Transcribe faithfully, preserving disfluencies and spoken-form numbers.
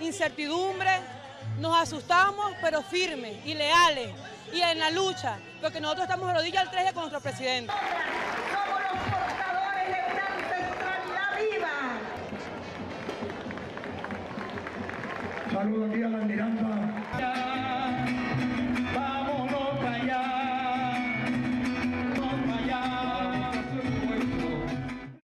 incertidumbre, nos asustamos, pero firmes y leales, y en la lucha, porque nosotros estamos de rodillas al tres con nuestro presidente. Somos los portadores de una ancestralidad viva. Saludos aquí a la almiranta.